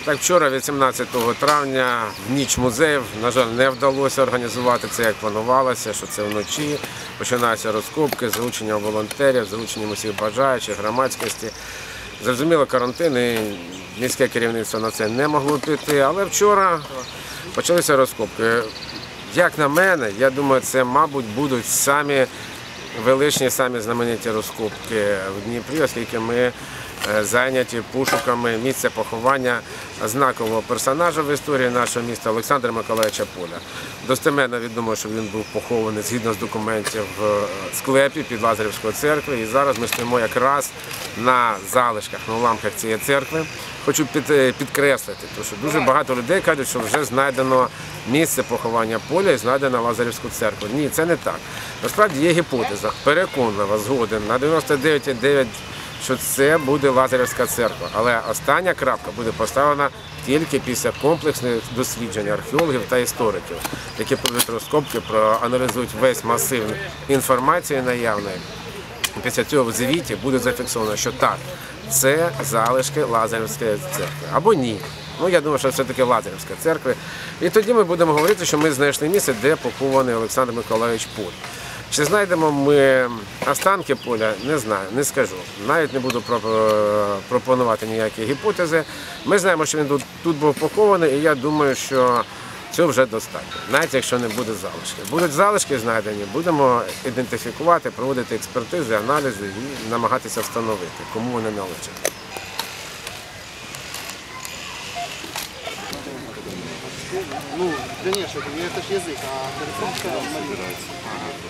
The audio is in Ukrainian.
Так, вчора, 18 травня, в ніч музеїв, на жаль, не вдалося організувати це, як планувалося, що це вночі. Починаються розкопки, залученням волонтерів, залученням усіх бажаючих, громадськості. Зрозуміло, карантин і міське керівництво на це не могло піти, але вчора почалися розкопки. Як на мене, я думаю, це, мабуть, будуть самі величні, самі знамениті розкопки в Дніпрі, оскільки ми зайняті пошуками місця поховання знакового персонажа в історії нашого міста Олександра Миколайовича Поля. Достеменно відомо, що він був похований згідно з документів в склепі під Лазарівською церквою. І зараз ми стоїмо якраз на залишках, на уламках цієї церкви. Хочу підкреслити, тому що дуже багато людей кажуть, що вже знайдено місце поховання Поля і знайдено Лазарівську церкву. Ні, це не так. Насправді є гіпотеза, переконлива, згоден на 99,9%, що це буде Лазарівська церква. Але остання крапка буде поставлена тільки після комплексних досліджень археологів та істориків, які проведуть розкопки, проаналізують весь масив інформації наявної. Після цього в звіті буде зафіксовано, що так, це залишки Лазарівської церкви. Або ні. Ну, я думаю, що все-таки Лазарівська церква. І тоді ми будемо говорити, що ми знайшли місце, де похований Олександр Миколайович Поль. Чи знайдемо ми останки Поля, не знаю, не скажу. Навіть не буду пропонувати ніякі гіпотези. Ми знаємо, що він тут був похований, і я думаю, що цього вже достатньо, навіть якщо не буде залишки. Будуть залишки знайдені, будемо ідентифікувати, проводити експертизи, аналізи і намагатися встановити, кому вони належать. Ну, конечно, это же язык, а перефразка